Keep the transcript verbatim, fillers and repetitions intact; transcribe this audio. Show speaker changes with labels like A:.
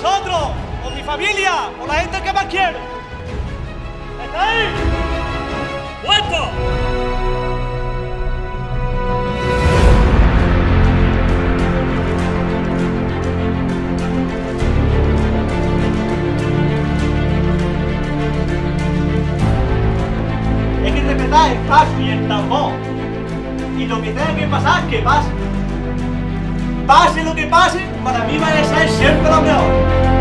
A: vosotros, por mi familia, por la gente que más quiero. ¿Estáis? ¡Puesto! Es que respetar el paso y el tambor. Y lo que tenga que pasar, que pase. Pase lo que pase, para mí va a ser siempre lo mejor.